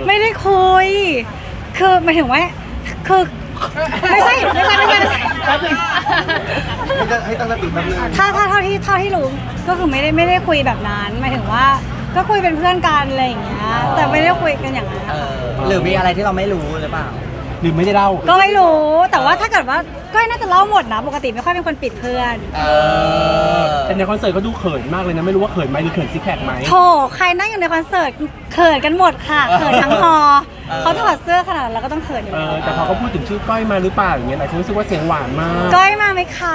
ไม่ได้คุยคือหมายถึงว่าคือไม่ใช่ให้ตั้งสติแป๊บนึงถ้าเท่าที่รู้ก็คือไม่ได้คุยแบบนั้นหมายถึงว่าก็คุยเป็นเพื่อนกันอะไรอย่างเงี้ยแต่ไม่ได้คุยกันอย่างนั้นหรือมีอะไรที่เราไม่รู้หรือเปล่าหรือไม่ได้เล่าก็ไม่รู้แต่ว่าถ้าเกิดว่าก็น่าจะเล่าหมดนะปกติไม่ค่อยเป็นคนปิดเพื่อนแต่ในคอนเสิร์ตก็ดูเขินมากเลยนะไม่รู้ว่าเขินไหมหรือเขินซิกแพคไหมโธ่ใครนั่งอยู่ในคอนเสิร์ตเขินกันหมดค่ะเขินทั้งฮอเขาถอดเสื้อขนาดนั้นเราก็ต้องเขินอยู่แต่พอเขาพูดถึงชื่อก้อยมาหรือเปล่าอย่างเงี้ยหลายคนรู้สึกว่าเสียงหวานมากก้อยมาไหมคะ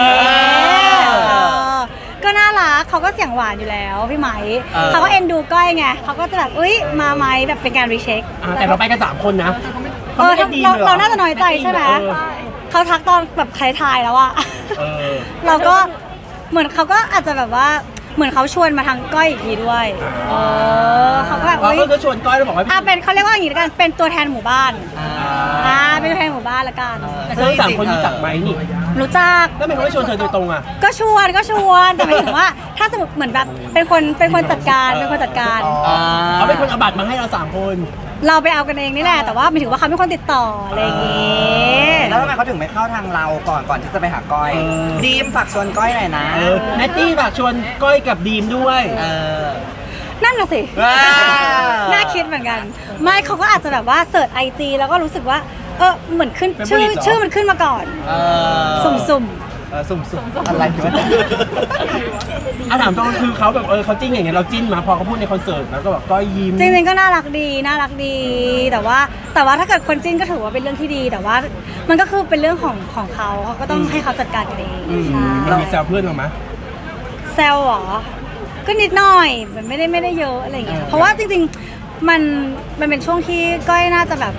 ก็น่ารักเขาก็เสียงหวานอยู่แล้วพี่ไหมเขาก็เอ็นดูก้อยไงเขาก็จะแบบอุ้ยมาไหมแบบเป็นการรีเช็คแต่เราไปกัน3คนนะเราน่าจะน้อยใจใช่ไหมเขาทักตอนแบบใครทายแล้วอะเราก็เหมือนเขาก็อาจจะแบบว่าเหมือนเขาชวนมาทางก้อยอีกทีด้วยเขาก็แบบเขาก็ชวนก้อยแล้วบอกว่าเป็นเขาเรียกว่าอย่างนี้กันเป็นตัวแทนหมู่บ้านเป็นตัวแทนหมู่บ้านละกันแต่ทั้ง3คนรู้จักไหมนี่รู้จักแล้วทำไมเขาไม่ชวนเธอโดยตรงอ่ะก็ชวนแต่หมายถึงว่าถ้าสมมติเหมือนแบบเป็นคนจัดการเขาเป็นคนเอาบัตรมาให้เรา3คนเราไปเอากันเองนี่แหละแต่ว่าหมายถึงว่าเขาเป็นคนติดต่ออะไรอย่างเงี้ยแล้วทำไมเขาถึงไม่เข้าทางเราก่อนที่จะไปหาก้อยดีมฝากชวนก้อยหน่อยนะแนตตี้ฝากชวนก้อยกับดีมด้วยนั่นน่ะสิน่าคิดเหมือนกันไม่เขาก็อาจจะแบบว่าเสิร์ชIGแล้วก็รู้สึกว่าเหมือนขึ้นชื่อมันขึ้นมาก่อนสุ่มอะไรวะถามตรงคือเขาแบบเขาจิ้นอย่างเงี้ยเราจิ้นมาพอเขาพูดในคอนเสิร์ตแล้วก็แบบก้อยยิ้มจริงๆก็น่ารักดีแต่ว่าถ้าเกิดคนจิ้นก็ถือว่าเป็นเรื่องที่ดีแต่ว่ามันก็คือเป็นเรื่องของเขาก็ต้องให้เขาจัดการกันเองเรามีแซวเพื่อนหรอมะแซวหรอก็นิดหน่อยมันไม่ได้เยอะอะไรอย่างเงี้ยเพราะว่าจริงๆมันเป็นช่วงที่ก้อยน่าจะแบบ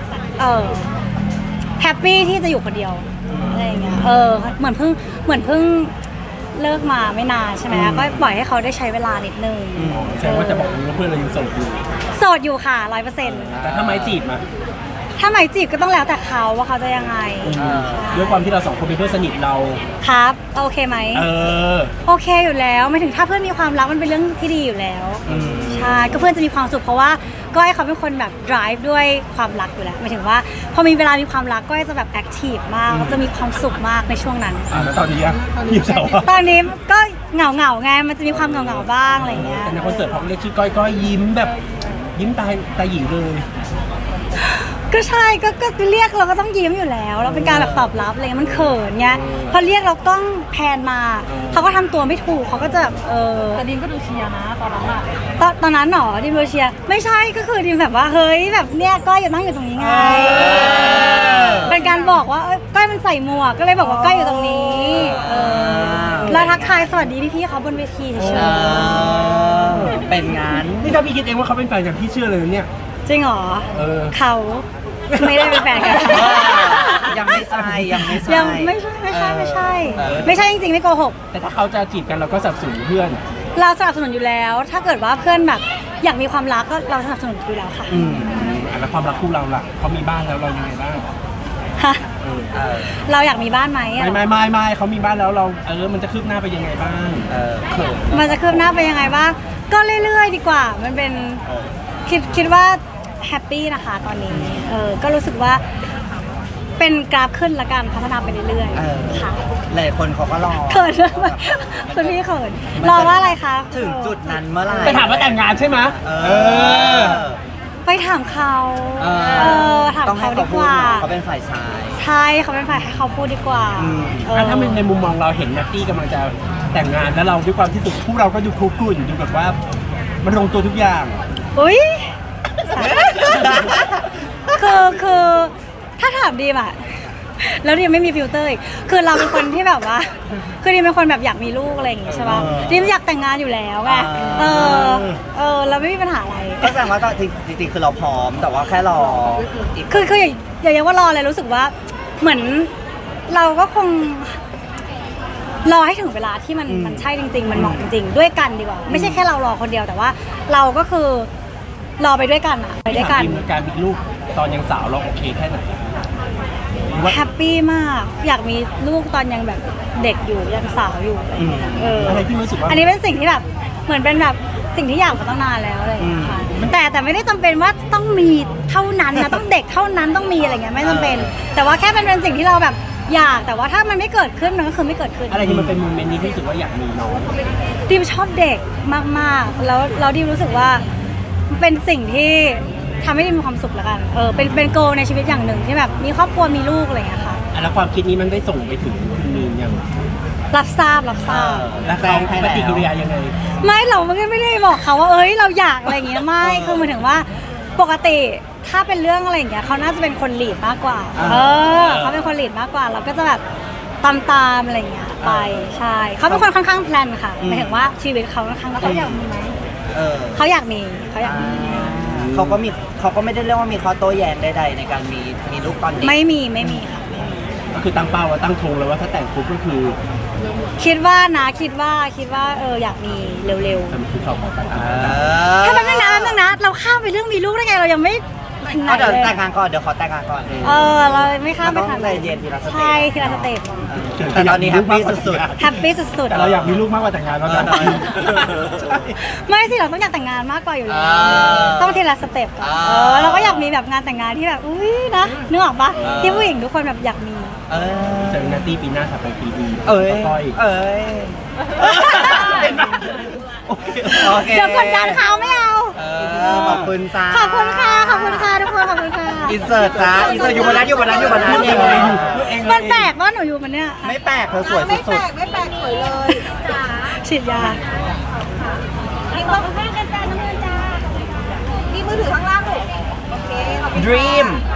แฮปปี้ที่จะอยู่คนเดียวอะไรอย่างเงี้ยเหมือนเพิ่งเลิกมาไม่นานใช่ไหมก็ปล่อยให้เขาได้ใช้เวลานิดนึงแสดงว่าจะบอกว่าเพื่อนเรายังโสดอยู่ค่ะ100% แต่ถ้าไม้จีบมาถ้าไม้จีบก็ต้องแล้วแต่เขาว่าเขาจะยังไงด้วยความที่เรา2คนเป็นเพื่อนสนิทเราครับโอเคไหมโอเคอยู่แล้วไม่ถึงถ้าเพื่อนมีความรักมันเป็นเรื่องที่ดีอยู่แล้วใช่ก็เพื่อนจะมีความสุขเพราะว่าก้อยเขาเป็นคนแบบ drive ด้วยความรักอยู่แล้วหมายถึงว่าพอมีเวลามีความรักก้อยจะแบบ active มากจะมีความสุขมากในช่วงนั้นแล้วตอนนี้ยิ้มเฉาตอนนี้ก็เหงาไงมันจะมีความเหงาบ้างอะไรเงี้ยในคอนเสิร์ตพอเรียกชื่อก้อยยิ้มแบบยิ้มตาหยีเลยก็ใช่ก็เรียกเราก็ต้องยิ้มอยู่แล้วเราเป็นการแบบตอบรับอะไรเงี้ยมันเขินไงพอเรียกเราต้องแพนมาเขาก็ทำตัวไม่ถูกเขาก็จะแบบแต่ดิมก็ดูเชียร์นะตอนนั้นอะตอนนั้นหรอดิมดูเชียร์ไม่ใช่ก็คือดิมแบบว่าเฮ้ยแบบเนี้ยก้อยอยู่นั่งอยู่ตรงนี้ไงเป็นการบอกว่าก้อยมันใส่หมวกก็เลยบอกว่าก้อยอยู่ตรงนี้เราทักทายสวัสดีพี่เขาบนเวทีเฉยๆเป็นงานนี่ถ้าพี่คิดเองว่าเขาเป็นแฟนกับพี่เชื่อเลยเนี่ยจริงเหรอเขาไม่ได้เป็นแฟนกันยังไม่ใช่ไม่ใช่จริงๆไม่โกหกแต่ถ้าเขาจะจีบกันเราก็สนับสนุนเพื่อนเราสนับสนุนอยู่แล้วถ้าเกิดว่าเพื่อนแบบอยากมีความรักก็เราสนับสนุนอยู่แล้วค่ะแล้วความรักคู่เราล่ะเขามีบ้านแล้วเรายังไงบ้างฮะเราอยากมีบ้านไหมไม่เขามีบ้านแล้วเรามันจะคืบหน้าไปยังไงบ้างมันจะคืบหน้าไปยังไงบ้างก็เรื่อยๆดีกว่ามันเป็นคิดว่าแฮปปี้นะคะตอนนี้ก็รู้สึกว่าเป็นกราฟขึ้นละกันพัฒนาไปเรื่อยๆค่ะหลายคนเขาก็รอเขินคุณพี่เขินรอว่าอะไรคะถึงจุดนั้นเมื่อไหร่ไปถามว่าแต่งงานใช่ไหมไปถามเขาถามเขาดีกว่าเขาเป็นฝ่ายชายใช่เขาเป็นฝ่ายให้เขาพูดดีกว่าถ้าในมุมมองเราเห็นนัตตี้กำลังจะแต่งงานแล้วเราด้วยความที่สุดคู่เราก็ดูคุกรุ่นดูแบบว่ามันลงตัวทุกอย่างอุ้ยคือถ้าถามดีมอะแล้วดิมไม่มีฟิลเตอร์อีกคือเราเป็นคนที่แบบว่าคือดิมเป็นคนแบบอยากมีลูกอะไรอย่างงี้ใช่ป่ะดิมอยากแต่งงานอยู่แล้วไงเราไม่มีปัญหาอะไรก็แสดงว่าจริงๆคือเราพร้อมแต่ว่าแค่รอคืออย่าเรียกว่ารอเลยรู้สึกว่าเหมือนเราก็คงรอให้ถึงเวลาที่มันใช่จริงๆมันเหมาะจริงๆด้วยกันดีกว่าไม่ใช่แค่เรารอคนเดียวแต่ว่าเราก็คือรอไปด้วยกันไปด้วยกันการมีลูกตอนยังสาวเราโอเคแค่ไหนแฮปปี้มากอยากมีลูกตอนยังแบบเด็กอยู่ยังสาวอยู่อะไรที่รู้สึกว่าอันนี้เป็นสิ่งที่แบบเหมือนเป็นแบบสิ่งที่อยากมาตั้งนานแล้วอะไรอย่างเงี้ยค่ะแต่ไม่ได้จำเป็นว่าต้องมีเท่านั้นนะต้องเด็กเท่านั้นต้องมีอะไรเงี้ยไม่จำเป็น แต่ว่าแค่เป็นสิ่งที่เราแบบอยากแต่ว่าถ้ามันไม่เกิดขึ้นมันก็คือไม่เกิดขึ้นอะไรที่มันเป็นโมเมนต์นี้ที่รู้สึกว่าอยากมีน้องดิมชอบเด็กมากๆแล้วเราดิมรู้สึกว่ามันเป็นสิ่งที่ทำให้ดิมมีความสุขแล้วกันเป็นโกในชีวิตอย่างหนึ่งที่แบบมีครอบครัวมีลูกอะไรอย่างเงี้ยค่ะแล้วความคิดนี้มันได้ส่งไปถึงคุณมีนยังรับทราบแล้วเขาปฏิกิริยายังไงไม่เราไม่ได้บอกเขาว่าเราอยากอะไรอย่างเงี้ยไม่คือหมายถึงว่าปกติถ้าเป็นเรื่องอะไรอย่างเงี้ยเขาน่าจะเป็นคนลีดมากกว่าเขาเป็นคนลีดมากกว่าเราก็จะแบบตามอะไรอย่างเงี้ยไปใช่เขาเป็นคนค่อนข้างแพลนค่ะหมายถึงว่าชีวิตเขาค่อนข้างเขาอยากมีไหมเขาอยากมีเขาก็ไม่ได้เรียกว่ามีข้อโต้แย้งใดๆในการมีลูกตอนนี้ไม่มีค่ะก็คือตั้งเป้าว่าตั้งธงเลยว่าถ้าแต่งปุ๊บก็คือคิดว่าอยากมีเร็วๆถ้าแป๊บนึงนะเราข้ามไปเรื่องมีลูกได้ไงเรายังไม่ถึงไหนเลยเดี๋ยวแต่งงานก่อนเดี๋ยวขอแต่งงานก่อนเราไม่ข้ามไปทันใจเย็นทีละสเต็ปใช่ทีละสเต็ปแต่ตอนนี้แฮปปี้สุดๆแฮปปี้สุดๆแต่เราอยากมีลูกมากกว่าแต่งงานแล้วนะไม่สิเราต้องอยากแต่งงานมากกว่าอยู่แล้วต้องทีละสเต็ปเราก็อยากมีแบบงานแต่งงานที่แบบอุ้ยนะนึกออกปะที่ผู้หญิงทุกคนแบบอยากมีเจอนาตี้ปีหน้าถัดไปปีดีเดี๋ยวกดดันเขาไม่เอาขอบคุณจ้าขอบคุณค่ะทุกคนขอบคุณค่ะอินเสิร์ตจ้าอินเสิร์ตอยู่บนนั้นมันแปลกว่าหนูอยู่มันเนี่ยไม่แปลกเธอสวยสุดไม่แปลกสวยเลยฉีดยานี่มือกันจ้าน้ำเงินจ้านี่มือถือข้างล่างลูกโอเค Dream